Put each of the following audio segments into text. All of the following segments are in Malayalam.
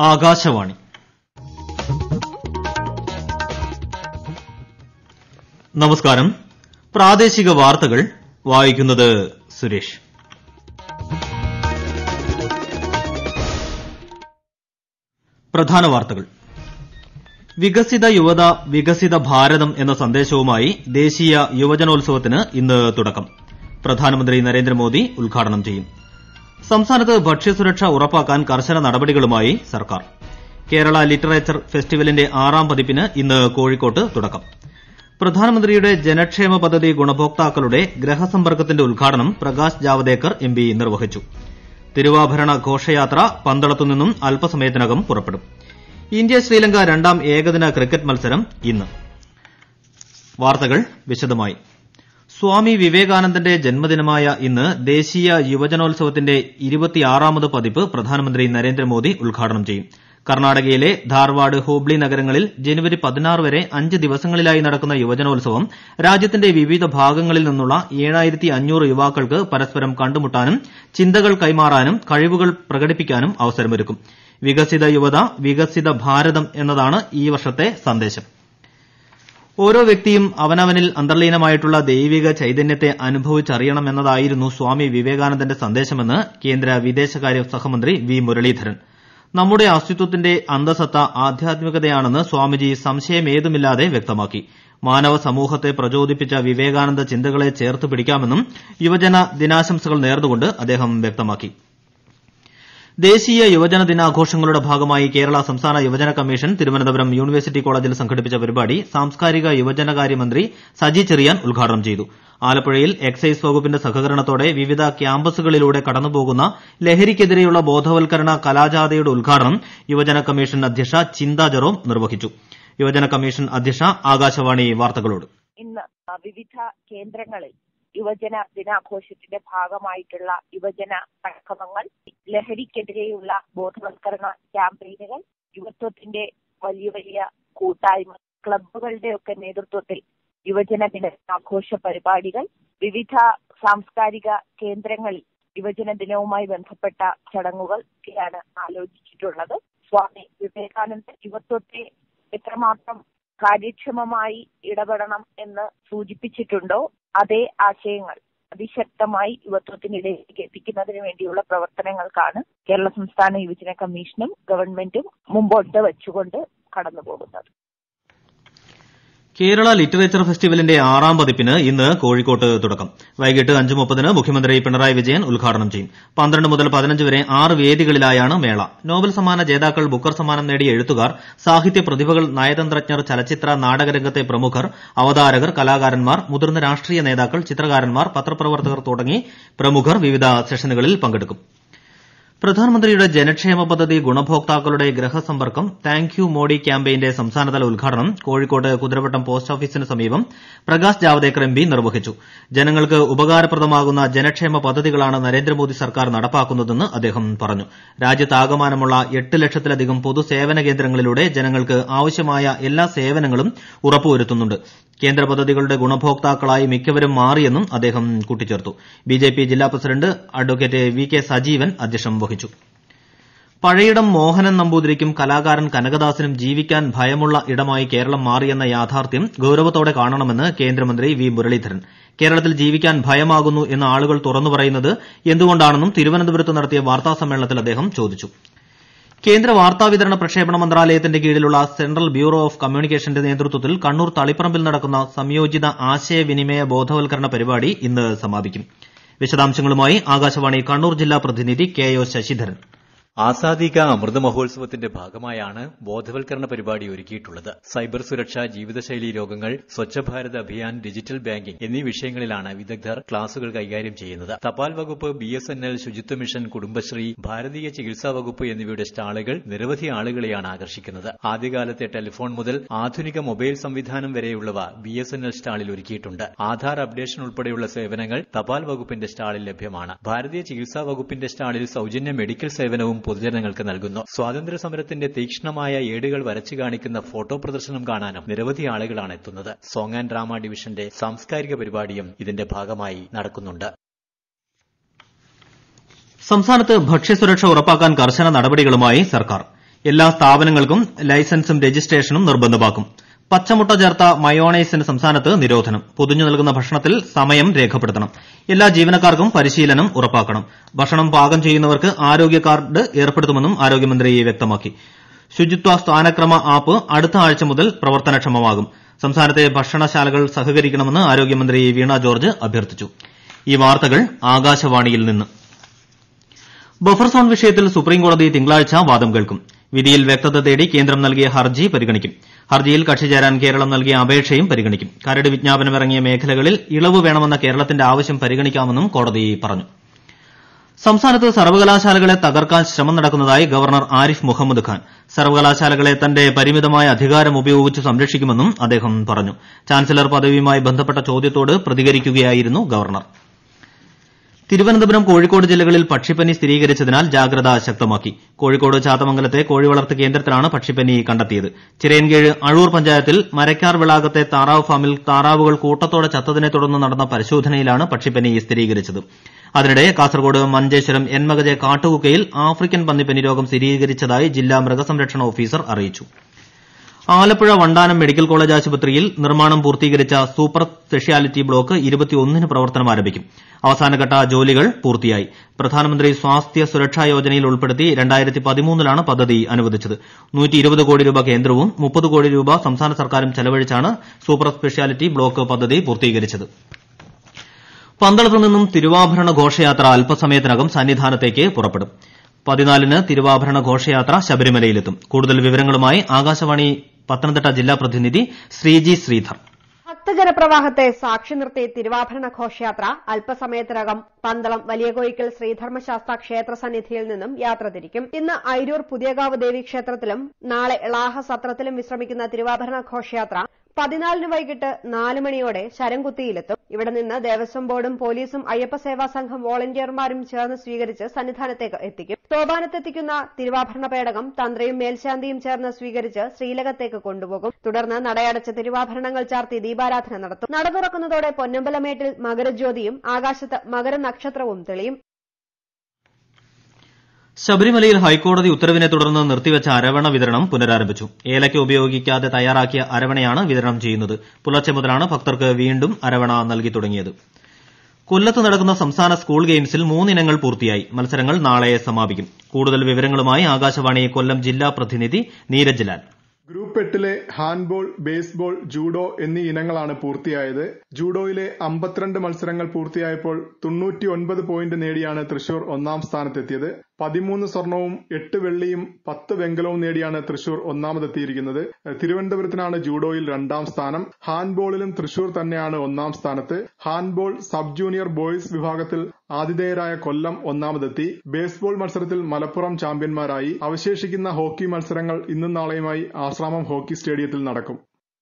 ആകാശവാണി. നമസ്കാരം. പ്രാദേശിക വാർത്തകൾ വായിക്കുന്നത് സുരേഷ്. പ്രധാന വാർത്തകൾ. വികസിത യുവത വികസിത ഭാരതം എന്ന സന്ദേശവുമായി ദേശീയ യുവജനോത്സവത്തിന് ഇന്ന് തുടക്കം. പ്രധാനമന്ത്രി നരേന്ദ്രമോദി ഉദ്ഘാടനം ചെയ്യും. സംസ്ഥാനത്ത് ഭക്ഷ്യസുരക്ഷ ഉറപ്പാക്കാൻ കർശന നടപടികളുമായി സർക്കാർ. കേരള ലിറ്ററേച്ചർ ഫെസ്റ്റിവലിന്റെ 6ാം പതിപ്പിന് ഇന്ന് കോഴിക്കോട്ട് തുടക്കം. പ്രധാനമന്ത്രിയുടെ ജനക്ഷേമ പദ്ധതി ഗുണഭോക്താക്കളുടെ ഗ്രഹസമ്പർക്കത്തിന്റെ ഉദ്ഘാടനം പ്രകാശ് ജാവ്ദേക്കർ എംപി നിർവഹിച്ചു. തിരുവാഭരണ ഘോഷയാത്ര പന്തളത്തുനിന്നും അല്പസമയത്തിനകം പുറപ്പെടും. ഇന്ത്യ ശ്രീലങ്ക 2ാം ഏകദിന ക്രിക്കറ്റ് മത്സരം ഇന്ന്. വാർത്തകൾ വിശദമായി. സ്വാമി വിവേകാനന്ദന്റെ ജന്മദിനമായ ഇന്ന് ദേശീയ യുവജനോത്സവത്തിന്റെ 26ാമത് പതിപ്പ് പ്രധാനമന്ത്രി നരേന്ദ്രമോദി ഉദ്ഘാടനം ചെയ്യും. കർണാടകയിലെ ധാർവാഡ്, ഹൂബ്ലി നഗരങ്ങളിൽ ജനുവരി 16 വരെ 5 ദിവസങ്ങളിലായി നടക്കുന്ന യുവജനോത്സവം രാജ്യത്തിന്റെ വിവിധ ഭാഗങ്ങളിൽ നിന്നുള്ള 7500 യുവാക്കൾക്ക് പരസ്പരം കണ്ടുമുട്ടാനും ചിന്തകൾ കൈമാറാനും കഴിവുകൾ പ്രകടിപ്പിക്കാനും അവസരമൊരുക്കും. വികസിത യുവത വികസിത ഭാരതം എന്നതാണ് ഈ വർഷത്തെ സന്ദേശം. ഓരോ വ്യക്തിയും അവനവനിൽ അന്തർലീനമായിട്ടുള്ള ദൈവിക ചൈതന്യത്തെ അനുഭവിച്ചറിയണമെന്നതായിരുന്നു സ്വാമി വിവേകാനന്ദന്റെ സന്ദേശമെന്ന് കേന്ദ്ര വിദേശകാര്യ സഹമന്ത്രി വി മുരളീധരൻ. നമ്മുടെ അസ്തിത്വത്തിന്റെ അന്തസത്ത ആധ്യാത്മികതയാണെന്ന് സ്വാമിജി സംശയമേതുമില്ലാതെ വ്യക്തമാക്കി. മാനവ സമൂഹത്തെ പ്രചോദിപ്പിച്ച വിവേകാനന്ദ ചിന്തകളെ ചേർത്ത് പിടിക്കാമെന്നും യുവജന ദിനാശംസകൾ നേർന്നുകൊണ്ട് അദ്ദേഹം വ്യക്തമാക്കി. ദേശീയ യുവജന ദിനാഘോഷങ്ങളുടെ ഭാഗമായി കേരള സംസ്ഥാന യുവജന കമ്മീഷൻ തിരുവനന്തപുരം യൂണിവേഴ്സിറ്റി കോളേജിൽ സംഘടിപ്പിച്ച പരിപാടി സാംസ്കാരിക യുവജനകാര്യ മന്ത്രി സജി ചെറിയാൻ ഉദ്ഘാടനം ചെയ്തു. ആലപ്പുഴയിൽ എക്സൈസ് വകുപ്പിന്റെ സഹകരണത്തോടെ വിവിധ ക്യാമ്പസുകളിലൂടെ കടന്നുപോകുന്ന ലഹരിക്കെതിരെയുള്ള ബോധവൽക്കരണ കലാജാഥയുടെ ഉദ്ഘാടനം യുവജന കമ്മീഷൻ അധ്യക്ഷ ചിന്ത ജെറോം നിർവഹിച്ചു. യുവജന കമ്മീഷൻ അധ്യക്ഷ ആകാശവാണി വാർത്തകളോട്. ഇന്ന് വിവിധ കേന്ദ്രങ്ങളിൽ യുവജന ദിനാഘോഷത്തിന്റെ ഭാഗമായിട്ടുള്ള യുവജന സംഗമങ്ങൾ, ലഹരിക്കെതിരെയുള്ള ബോധവൽക്കരണ ക്യാമ്പയിനുകൾ, യുവത്വത്തിന്റെ വലിയ വലിയ കൂട്ടായ്മ, ക്ലബ്ബുകളുടെയൊക്കെ നേതൃത്വത്തിൽ യുവജന ദിനാഘോഷ പരിപാടികൾ, വിവിധ സാംസ്കാരിക കേന്ദ്രങ്ങളിൽ യുവജന ദിനവുമായി ബന്ധപ്പെട്ട ചടങ്ങുകളൊക്കെയാണ് ആലോചിച്ചിട്ടുള്ളത്. സ്വാമി വിവേകാനന്ദൻ യുവത്വത്തെ എത്രമാത്രം കാര്യക്ഷമമായി ഇടപെടണം എന്ന് സൂചിപ്പിച്ചിട്ടുണ്ടോ അതേ ആശയങ്ങൾ അതിശക്തമായി യുവത്വത്തിനിടയിലേക്ക് എത്തിക്കുന്നതിന് വേണ്ടിയുള്ള പ്രവർത്തനങ്ങൾക്കാണ് കേരള സംസ്ഥാന യുവജന കമ്മീഷനും ഗവൺമെന്റും മുമ്പോട്ട് വെച്ചുകൊണ്ട് കടന്നുപോകുന്നത്. കേരള ലിറ്ററേച്ചർ ഫെസ്റ്റിവലിന്റെ 6ാം പതിപ്പിന് ഇന്ന് കോഴിക്കോട്ട് തുടക്കം. വൈകിട്ട് 5:30-ന് മുഖ്യമന്ത്രി പിണറായി വിജയൻ ഉദ്ഘാടനം ചെയ്യും. 12 മുതൽ 15 വരെ 6 വേദികളിലായാണ് മേള. നോബൽ സമ്മാന ജേതാക്കൾ, ബുക്കർ സമ്മാനം നേടിയ എഴുത്തുകാർ, സാഹിത്യ പ്രതിഭകൾ, നയതന്ത്രജ്ഞർ, ചലച്ചിത്ര നാടകരംഗത്തെ പ്രമുഖർ, അവതാരകർ, കലാകാരന്മാർ, മുതിർന്ന രാഷ്ട്രീയ നേതാക്കൾ, ചിത്രകാരന്മാർ, പത്രപ്രവർത്തകർ തുടങ്ങി പ്രമുഖർ വിവിധ സെഷനുകളിൽ പങ്കെടുക്കും. പ്രധാനമന്ത്രിയുടെ ജനക്ഷേമ പദ്ധതി ഗുണഭോക്താക്കളുടെ ഗ്രഹസമ്പർക്കം താങ്ക് യു മോഡി ക്യാമ്പയിന്റെ സംസ്ഥാനതല ഉദ്ഘാടനം കോഴിക്കോട് കുതിരവട്ടം പോസ്റ്റ് ഓഫീസിന് സമീപം പ്രകാശ് ജാവ്ദേക്കർ എംപി നിർവഹിച്ചു. ജനങ്ങൾക്ക് ഉപകാരപ്രദമാകുന്ന ജനക്ഷേമ പദ്ധതികളാണ് നരേന്ദ്രമോദി സർക്കാർ നടപ്പാക്കുന്നതെന്ന് അദ്ദേഹം പറഞ്ഞു. രാജ്യത്താകമാനമുള്ള 8 ലക്ഷത്തിലധികം പൊതുസേവന കേന്ദ്രങ്ങളിലൂടെ ജനങ്ങൾക്ക് ആവശ്യമായ എല്ലാ സേവനങ്ങളും ഉറപ്പുവരുത്തുന്നുണ്ട്. കേന്ദ്ര പദ്ധതികളുടെ ഗുണഭോക്താക്കളായി മിക്കവരും മാറിയെന്നും അദ്ദേഹം കൂട്ടിച്ചേർത്തു. ബിജെപി ജില്ലാ president advocate V K Sajeevan അധ്യക്ഷം വഹിച്ചു. പഴയിടം മോഹനൻ നമ്പൂതിരിക്കും കലാകാരൻ കനകദാസിനും ജീവിക്കാൻ ഭയമുള്ള ഇടമായി കേരളം മാറിയെന്ന യാഥാർത്ഥ്യം ഗൌരവത്തോടെ കാണണമെന്ന് കേന്ദ്രമന്ത്രി വി മുരളീധരൻ. കേരളത്തിൽ ജീവിക്കാൻ ഭയമാകുന്നു എന്ന് ആളുകൾ തുറന്നു പറയുന്നത് എന്തുകൊണ്ടാണെന്നും തിരുവനന്തപുരത്ത് നടത്തിയ വാർത്താസമ്മേളനത്തിൽ അദ്ദേഹം ചോദിച്ചു. കേന്ദ്ര വാർത്താവിതരണ പ്രക്ഷേപണ മന്ത്രാലയത്തിന്റെ കീഴിലുള്ള സെൻട്രൽ ബ്യൂറോ ഓഫ് കമ്മ്യൂണിക്കേഷന്റെ നേതൃത്വത്തിൽ കണ്ണൂർ തളിപ്പറമ്പിൽ നടക്കുന്ന സംയോജിത ആശയവിനിമയ ബോധവൽക്കരണ പരിപാടി ഇന്ന് സമാപിക്കും. വിശദാംശങ്ങളുമായി ആകാശവാണി കണ്ണൂർ ജില്ലാ പ്രതിനിധി കെ ഒ ശശിധരൻ. ആസാദി കാ അമൃത മഹോത്സവത്തിന്റെ ഭാഗമായാണ് ബോധവൽക്കരണ പരിപാടി ഒരുക്കിയിട്ടുള്ളത്. സൈബർ സുരക്ഷ, ജീവിതശൈലി രോഗങ്ങൾ, സ്വച്ഛ ഭാരത് അഭിയാൻ, ഡിജിറ്റൽ ബാങ്കിംഗ് എന്നീ വിഷയങ്ങളിലാണ് വിദഗ്ധർ ക്ലാസുകൾ കൈകാര്യം ചെയ്യുന്നത്. തപാൽ വകുപ്പ്, BSNL, ശുചിത്വ മിഷൻ, കുടുംബശ്രീ, ഭാരതീയ ചികിത്സാ വകുപ്പ് എന്നിവയുടെ സ്റ്റാളുകൾ നിരവധി ആളുകളെയാണ് ആകർഷിക്കുന്നത്. ആദ്യകാലത്തെ ടെലിഫോൺ മുതൽ ആധുനിക മൊബൈൽ സംവിധാനം വരെയുള്ളവ BSNL സ്റ്റാളിൽ ഒരുക്കിയിട്ടുണ്ട്. ആധാർ അപ്ഡേഷൻ ഉൾപ്പെടെയുള്ള സേവനങ്ങൾ തപാൽ വകുപ്പിന്റെ സ്റ്റാളിൽ ലഭ്യമാണ്. ഭാരതീയ ചികിത്സാ വകുപ്പിന്റെ സ്റ്റാളിൽ സൌജന്യ മെഡിക്കൽ സേവനവും പൊതുജനങ്ങൾക്ക് നൽകുന്നു. സ്വാതന്ത്ര്യ സമരത്തിന്റെ തീക്ഷ്ണമായ ഏടുകൾ വരച്ചു കാണിക്കുന്ന ഫോട്ടോ പ്രദർശനം കാണാനും നിരവധി ആളുകളാണ് എത്തുന്നത്. സോങ് ആൻഡ് ഡ്രാമ ഡിവിഷന്റെ സാംസ്കാരിക പരിപാടിയും ഇതിന്റെ ഭാഗമായി നടക്കുന്നുണ്ട്. സംസ്ഥാനത്ത് ഭക്ഷ്യസുരക്ഷ ഉറപ്പാക്കാൻ കർശന നടപടികളുമായി സർക്കാർ. എല്ലാ സ്ഥാപനങ്ങൾക്കും ലൈസൻസും രജിസ്ട്രേഷനും നിർബന്ധമാക്കും. പച്ചമുട്ട ചേർത്ത മയോണൈസിന് സംസ്ഥാനത്ത് നിരോധനം. പൊതിഞ്ഞു നൽകുന്ന ഭക്ഷണത്തിൽ സമയം രേഖപ്പെടുത്തണം. എല്ലാ ജീവനക്കാർക്കും പരിശീലനം ഉറപ്പാക്കണം. ഭക്ഷണം പാകം ചെയ്യുന്നവർക്ക് ആരോഗ്യ കാർഡ് ഏർപ്പെടുത്തുമെന്നും ആരോഗ്യമന്ത്രി വ്യക്തമാക്കി. ശുചിത്വ സ്ഥാനക്രമ ആപ്പ് അടുത്ത ആഴ്ച മുതൽ പ്രവർത്തനക്ഷമമാകും. സംസ്ഥാനത്തെ ഭക്ഷണശാലകൾ സഹകരിക്കണമെന്ന് ആരോഗ്യമന്ത്രി വീണ ജോർജ് അഭ്യർത്ഥിച്ചു. ഈ വാർത്തകൾ ആകാശവാണിയിൽ നിന്ന്. ബഫർ സോൺ വിഷയത്തിൽ സുപ്രീംകോടതി തിങ്കളാഴ്ച വാദം കേൾക്കും. വിധിയിൽ വ്യക്തത തേടി കേന്ദ്രം നൽകിയ ഹർജി പരിഗണിക്കും. ഹർജിയിൽ കക്ഷി ചേരാൻ കേരളം നൽകിയ അപേക്ഷയും പരിഗണിക്കും. കരട് വിജ്ഞാപനമിറങ്ങിയ മേഖലകളിൽ ഇളവ് വേണമെന്ന കേരളത്തിന്റെ ആവശ്യം പരിഗണിക്കാമെന്നും കോടതി പറഞ്ഞു. സംസ്ഥാനത്ത് സർവകലാശാലകളെ തകർക്കാൻ ശ്രമം നടക്കുന്നതായി ഗവർണർ ആരിഫ് മുഹമ്മദ് ഖാൻ. സർവകലാശാലകളെ തന്റെ പരിമിതമായ അധികാരം ഉപയോഗിച്ച് സംരക്ഷിക്കുമെന്നും അദ്ദേഹം പറഞ്ഞു. ചാൻസലർ പദവിയുമായി ബന്ധപ്പെട്ട ചോദ്യത്തോട് പ്രതികരിക്കുകയായിരുന്നു ഗവർണർ. തിരുവനന്തപുരം, കോഴിക്കോട് ജില്ലകളിൽ പക്ഷിപ്പനി സ്ഥിരീകരിച്ചതിനാൽ ജാഗ്രത ശക്തമാക്കി. കോഴിക്കോട് ചാത്തമംഗലത്തെ കോഴിവളർത്ത് കേന്ദ്രത്തിലാണ് പക്ഷിപ്പനി കണ്ടെത്തിയത്. ചിറയൻകീഴ് അഴൂർ പഞ്ചായത്തിൽ മരക്കാർ വിളാകത്തെ താറാവ് ഫാമിൽ താറാവുകൾ കൂട്ടത്തോടെ ചത്തതിനെ തുടർന്ന് നടന്ന പരിശോധനയിലാണ് പക്ഷിപ്പനി സ്ഥിരീകരിച്ചത്. അതിനിടെ കാസർകോട് മഞ്ചേശ്വരം എൻമകജെ കാട്ടുകുക്കയിൽ ആഫ്രിക്കൻ പന്നിപ്പനി രോഗം സ്ഥിരീകരിച്ചതായി ജില്ലാ മൃഗസംരക്ഷണ ഓഫീസർ അറിയിച്ചു. ആലപ്പുഴ വണ്ടാനം മെഡിക്കൽ കോളേജ് ആശുപത്രിയിൽ നിർമ്മാണം പൂർത്തീകരിച്ച സൂപ്പർ സ്പെഷ്യാലിറ്റി ബ്ലോക്ക് 21-ന് പ്രവർത്തനം ആരംഭിക്കും. അവസാനഘട്ട ജോലികൾ പൂർത്തിയായി. പ്രധാനമന്ത്രി സ്വാസ്ഥ്യ സുരക്ഷാ യോജനയിൽ ഉൾപ്പെടുത്തി 2013-ലാണ് പദ്ധതി അനുവദിച്ചത്. 120 കോടി രൂപ കേന്ദ്രവും 30 കോടി രൂപ സംസ്ഥാന സർക്കാരും ചെലവഴിച്ചാണ് സൂപ്പർ സ്പെഷ്യാലിറ്റി ബ്ലോക്ക് പദ്ധതി പൂർത്തീകരിച്ചത്. പന്തളത്ത് നിന്നും തിരുവാഭരണ ഘോഷയാത്ര അല്പസമയത്തിനകം സന്നിധാനത്തേക്ക് പുറപ്പെടും. 14-ന് തിരുവാഭരണ ഘോഷയാത്ര ശബരിമലയിലെത്തും. കൂടുതൽ വിവരങ്ങളുമായി ആകാശവാണി പത്തനംതിട്ട ജില്ലാ പ്രതിനിധി ശ്രീജി ശ്രീധർ. ഭക്തജനപ്രവാഹത്തെ സാക്ഷി നിർത്തി തിരുവാഭരണ ഘോഷയാത്ര അല്പസമയത്തിനകം പന്തളം വലിയ കോയിക്കൽ ശ്രീധർമ്മശാസ്ത ക്ഷേത്ര സന്നിധിയിൽ നിന്നും യാത്ര തിരിക്കും. ഇന്ന് അയിരൂർ പുതിയകാവ് ദേവീക്ഷേത്രത്തിലും നാളെ എളാഹ സത്രത്തിലും വിശ്രമിക്കുന്ന തിരുവാഭരണ ഘോഷയാത്ര 14-ന് വൈകിട്ട് 4 മണിയോടെ ശരംകുത്തിയിലെത്തും. ഇവിടെ നിന്ന് ദേവസ്വം ബോർഡും പോലീസും അയ്യപ്പസേവാ സംഘം വോളണ്ടിയർമാരും ചേർന്ന് സ്വീകരിച്ച് സന്നിധാനത്തേക്ക് എത്തിക്കും. സോപാനത്തെത്തിക്കുന്ന തിരുവാഭരണ പേടകം തന്ത്രിയും മേൽശാന്തിയും ചേർന്ന് സ്വീകരിച്ച് ശ്രീലകത്തേക്ക് കൊണ്ടുപോകും. തുടർന്ന് നടയടച്ച് തിരുവാഭരണങ്ങൾ ചാർത്തി ദീപാരാധന നടത്തും. നട തുറക്കുന്നതോടെ പൊന്നമ്പലമേട്ടിൽ മകരജ്യോതിയും ആകാശത്ത് മകരനക്ഷത്രവും തെളിയും. ശബരിമലയിൽ ഹൈക്കോടതി ഉത്തരവിനെ തുടർന്ന് നിർത്തിവച്ച അരവണ വിതരണം പുനരാരംഭിച്ചു. ഏലയ്ക്ക ഉപയോഗിക്കാതെ തയ്യാറാക്കിയ അരവണയാണ് വിതരണം ചെയ്യുന്നത്. പുലർച്ചെ മുതലാണ് ഭക്തർക്ക് വീണ്ടും അരവണ നൽകി തുടങ്ങിയത്. കൊല്ലത്ത് നടക്കുന്ന സംസ്ഥാന സ്കൂൾ ഗെയിംസിൽ 3 ഇനങ്ങൾ പൂർത്തിയായി. മത്സരങ്ങൾ നാളെ സമാപിക്കും. കൂടുതൽ വിവരങ്ങളുമായി ആകാശവാണി കൊല്ലം ജില്ലാ പ്രതിനിധി നീരജ് ലാൽ. ഗ്രൂപ്പ് 8-ലെ ഹാൻഡ്ബോൾ, ബേസ്ബോൾ, ജൂഡോ എന്നീ ഇനങ്ങളാണ് പൂർത്തിയായത്. ജൂഡോയിലെ 52 മത്സരങ്ങൾ പൂർത്തിയായപ്പോൾ 99 പോയിന്റ് നേടിയാണ് തൃശൂർ 1-ാം സ്ഥാനത്തെത്തിയത്. 13 സ്വർണവും 8 വെള്ളിയും 10 വെങ്കലവും നേടിയാണ് തൃശൂർ 1-ാമതെത്തിയിരിക്കുന്നത്. തിരുവനന്തപുരത്തിനാണ് ജൂഡോയിൽ 2-ാം സ്ഥാനം. ഹാൻഡ്ബോളിലും തൃശൂർ തന്നെയാണ് 1-ാം സ്ഥാനത്ത്. ഹാൻഡ്ബോൾ സബ് ജൂനിയർ ബോയ്സ് വിഭാഗത്തിൽ ആതിഥേയരായ കൊല്ലം 1-ാമതെത്തി. ബേസ്ബോൾ മത്സരത്തിൽ മലപ്പുറം ചാമ്പ്യന്മാരായി. അവശേഷിക്കുന്ന ഹോക്കി മത്സരങ്ങൾ ഇന്നും നാളെയുമായി ആശ്രാമം ഹോക്കി സ്റ്റേഡിയത്തിൽ നടക്കും.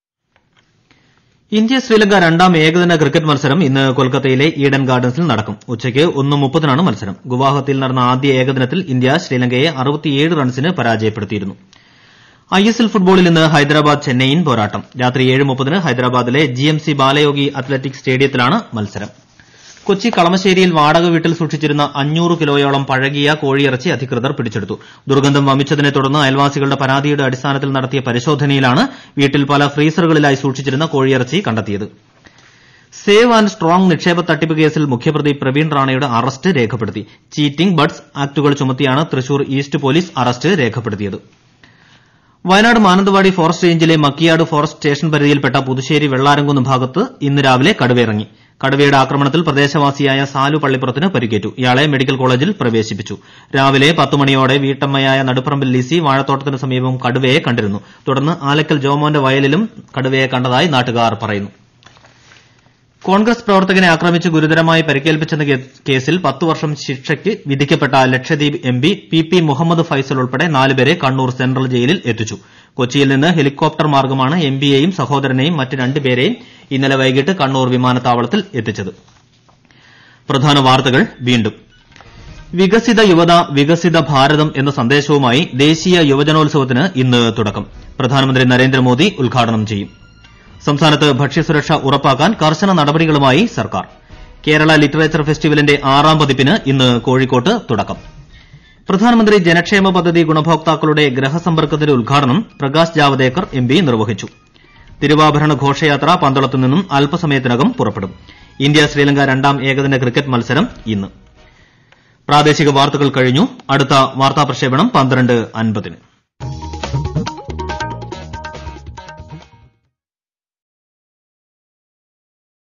ഇന്ത്യ ശ്രീലങ്ക 2-ാം ഏകദിന ക്രിക്കറ്റ് മത്സരം ഇന്ന് കൊൽക്കത്തയിലെ ഈഡൻ ഗാർഡൻസിൽ നടക്കും. ഉച്ചയ്ക്ക് 1:30-നാണ് മത്സരം. ഗുവാഹത്തിയിൽ നടന്ന ആദ്യ ഏകദിനത്തിൽ ഇന്ത്യ ശ്രീലങ്കയെ 67 റൺസിന് പരാജയപ്പെടുത്തിയിരുന്നു. ISL ഫുട്ബോളിൽ ഇന്ന് ഹൈദരാബാദ് ചെന്നൈയിൻ പോരാട്ടം. രാത്രി 7:30-ന് ഹൈദരാബാദിലെ GMC ബാലയോഗി അത്ലറ്റിക് സ്റ്റേഡിയത്തിലാണ് മത്സരം. കൊച്ചി കളമശ്ശേരിയിൽ വാടക വീട്ടിൽ സൂക്ഷിച്ചിരുന്ന 500 കിലോയോളം പഴകിയ കോഴിയിറച്ചി അധികൃതർ പിടിച്ചെടുത്തു. ദുർഗന്ധം വമിച്ചതിനെ തുടർന്ന് അയൽവാസികളുടെ പരാതിയുടെ അടിസ്ഥാനത്തിൽ നടത്തിയ പരിശോധനയിലാണ് വീട്ടിൽ പല ഫ്രീസറുകളിലായി സൂക്ഷിച്ചിരുന്ന കോഴിയിറച്ചി കണ്ടെത്തിയത്. സേവ് ആൻഡ് സ്ട്രോങ് നിക്ഷേപ തട്ടിപ്പ് കേസിൽ മുഖ്യപ്രതി പ്രവീൺ റാണയുടെ അറസ്റ്റ് രേഖപ്പെടുത്തി. ചീറ്റിംഗ് ബഡ്സ് ആക്ടുകൾ ചുമത്തിയാണ് തൃശൂർ ഈസ്റ്റ് പോലീസ് അറസ്റ്റ് രേഖപ്പെടുത്തിയത്. വയനാട് മാനന്തവാടി ഫോറസ്റ്റ് റേഞ്ചിലെ മക്കിയാട് ഫോറസ്റ്റ് സ്റ്റേഷൻ പരിധിയിൽപ്പെട്ട പുതുശ്ശേരി വെള്ളാരംകുന്ന് ഭാഗത്ത് ഇന്ന് രാവിലെ കടുവയിറങ്ങി. കടുവയുടെ ആക്രമണത്തിൽ പ്രദേശവാസിയായ സാലു പള്ളിപ്പുറത്തിന് പരിക്കേറ്റു. ഇയാളെ മെഡിക്കൽ കോളേജിൽ പ്രവേശിപ്പിച്ചു. രാവിലെ 10 മണിയോടെ വീട്ടമ്മയായ നടുപ്പറമ്പിൽ ലിസി വാഴത്തോട്ടത്തിന് സമീപം കടുവയെ കണ്ടിരുന്നു. തുടർന്ന് ആലക്കൽ ജോമോന്റെ വയലിലും കടുവയെ കണ്ടതായി നാട്ടുകാർ പറയുന്നു. കോൺഗ്രസ് പ്രവർത്തകനെ ആക്രമിച്ച് ഗുരുതരമായി പരിക്കേൽപ്പിച്ചെന്ന കേസിൽ 10 വർഷം ശിക്ഷയ്ക്ക് വിധിക്കപ്പെട്ട ലക്ഷദ്വീപ് MP PP മുഹമ്മദ് ഫൈസൽ ഉൾപ്പെടെ 4 പേരെ കണ്ണൂർ സെൻട്രൽ ജയിലിൽ എത്തിച്ചു. കൊച്ചിയിൽ നിന്ന് ഹെലികോപ്റ്റർ മാർഗമാണ് MPയെയും സഹോദരനെയും മറ്റ് 2 പേരെയും ഇന്നലെ വൈകിട്ട് കണ്ണൂർ വിമാനത്താവളത്തിൽ എത്തിച്ചത്. പ്രധാന വാർത്തകൾ വീണ്ടും. വികസിത യുവത വികസിത ഭാരതം എന്ന സന്ദേശവുമായി ദേശീയ യുവജനോത്സവത്തിന് ഇന്ന് തുടക്കം. പ്രധാനമന്ത്രി നരേന്ദ്രമോദി ഉദ്ഘാടനം ചെയ്യും. സംസ്ഥാനത്ത് ഭക്ഷ്യസുരക്ഷ ഉറപ്പാക്കാൻ കർശന നടപടികളുമായി സർക്കാർ. കേരള ലിറ്ററേച്ചർ ഫെസ്റ്റിവലിന്റെ 6ാം പതിപ്പിന് ഇന്ന് കോഴിക്കോട്ട് തുടക്കം. പ്രധാനമന്ത്രി ജനക്ഷേമ പദ്ധതി ഗുണഭോക്താക്കളുടെ ഗ്രഹസമ്പർക്കത്തിന്റെ ഉദ്ഘാടനം പ്രകാശ് ജാവദേക്കർ എംപി നിർവഹിച്ചു. തിരുവാഭരണ ഘോഷയാത്ര പന്തളത്തു നിന്നും അല്പസമയത്തിനകം പുറപ്പെടും. ഇന്ത്യ ശ്രീലങ്ക രണ്ടാം ഏകദിന ക്രിക്കറ്റ് മത്സരം ഇന്ന്. പ്രാദേശിക വാർത്തകൾ കഴിഞ്ഞു. അടുത്ത വാർത്താ പ്രക്ഷേപണം 12:50-ന്.